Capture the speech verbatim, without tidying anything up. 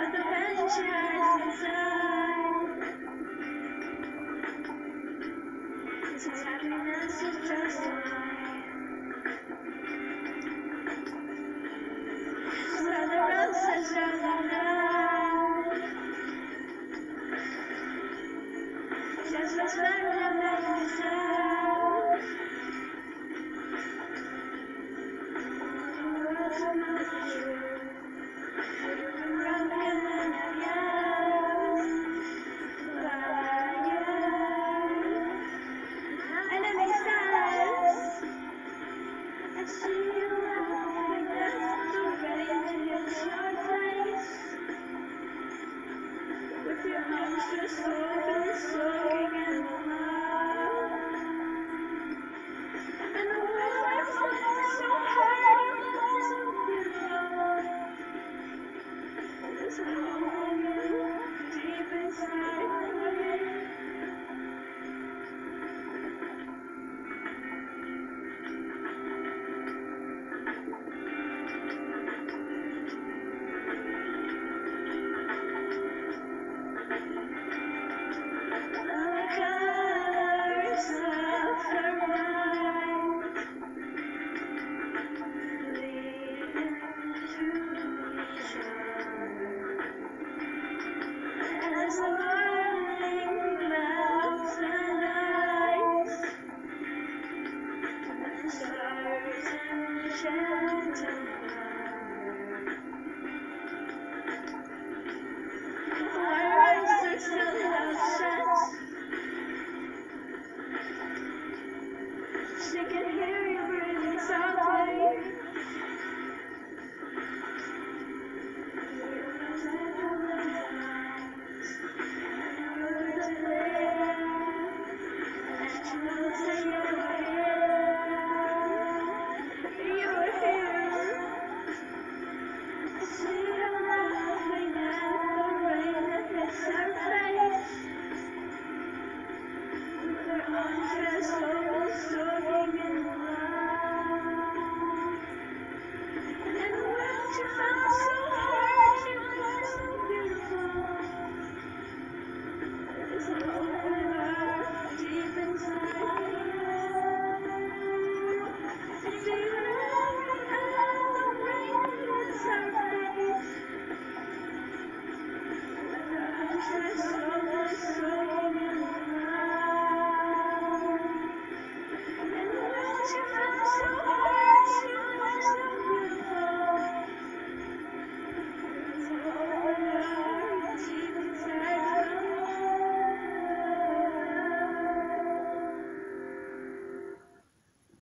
but the venture inside. His happiness is just a lie. So the roses are alive. Just what's better than that yourself. The words are not the truth. You can run them and have yours. But you, enemy says, I see you laughing, that's the rage against your face. With your arms just open, soaking in the love. And the words are so hard, so beautiful. This